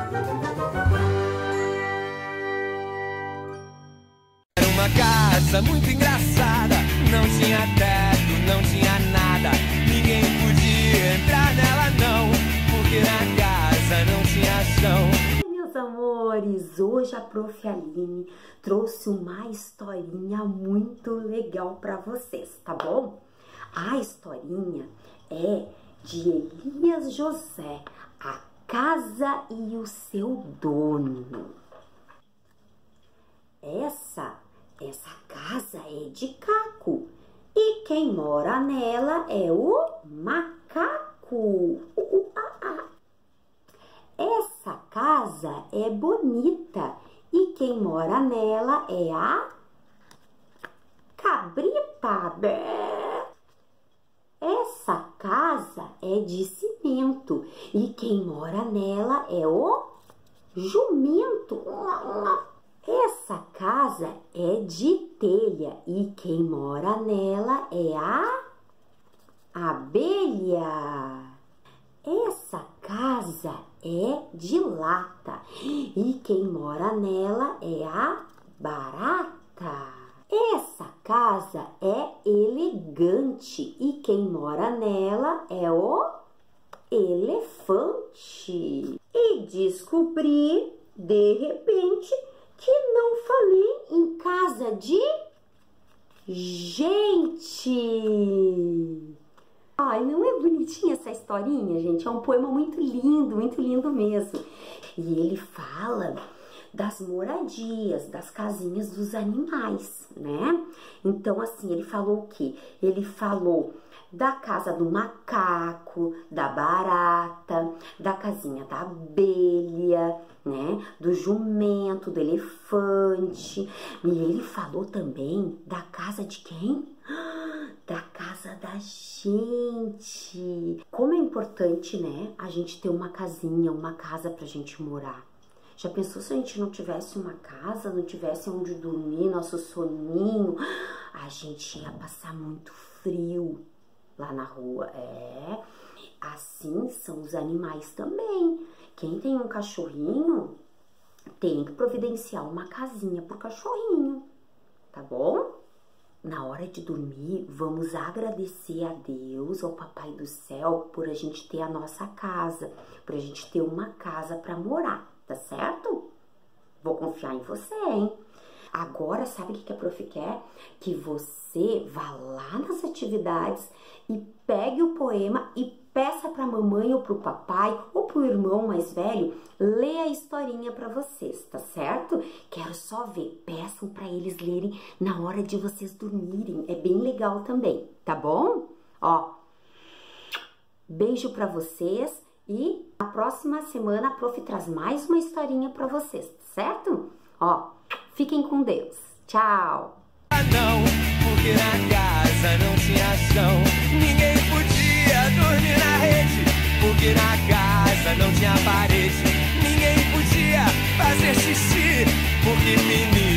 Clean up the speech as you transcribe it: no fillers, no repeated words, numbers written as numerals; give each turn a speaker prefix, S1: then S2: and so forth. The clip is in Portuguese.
S1: Era uma casa muito engraçada, não tinha teto, não tinha nada, ninguém podia entrar nela não, porque na casa não tinha chão.
S2: Meus amores, hoje a Prof. Aline trouxe uma historinha muito legal para vocês, tá bom? A historinha é de Elias José, a casa e o seu dono. Essa casa é de caco e quem mora nela é o macaco. Essa casa é bonita e quem mora nela é a cabrita. Essa casa é de cimento e quem mora nela é o jumento. Essa casa é de telha e quem mora nela é a abelha. Essa casa é de lata e quem mora nela é a barata. Essa casa é elegante e quem mora nela é o elefante. E descobri, de repente, que não falei em casa de gente. Ai, não é bonitinha essa historinha, gente? É um poema muito lindo mesmo. E ele fala das moradias, das casinhas dos animais, né? Então, assim, ele falou o quê? Ele falou da casa do macaco, da barata, da casinha da abelha, né? Do jumento, do elefante. E ele falou também da casa de quem? Da casa da gente. Como é importante, né? A gente ter uma casinha, uma casa pra gente morar. Já pensou se a gente não tivesse uma casa, não tivesse onde dormir, nosso soninho? A gente ia passar muito frio lá na rua. É, assim são os animais também. Quem tem um cachorrinho tem que providenciar uma casinha pro cachorrinho, tá bom? Na hora de dormir, vamos agradecer a Deus, ao Papai do Céu, por a gente ter a nossa casa, por a gente ter uma casa para morar, tá certo? Vou confiar em você, hein? Agora, sabe o que a Prof quer? Que você vá lá nas atividades e pegue o poema e peça para a mamãe ou para o papai ou para o irmão mais velho ler a historinha para vocês, tá certo? Quero só ver, peçam para eles lerem na hora de vocês dormirem, é bem legal também, tá bom? Ó, beijo para vocês e na próxima semana a Prof traz mais uma historinha para vocês, certo? Ó, fiquem com Deus. Tchau!
S1: Não, porque na casa não tinha chão, ninguém podia dormir na rede, porque na casa não tinha parede, ninguém podia fazer xixi, porque menino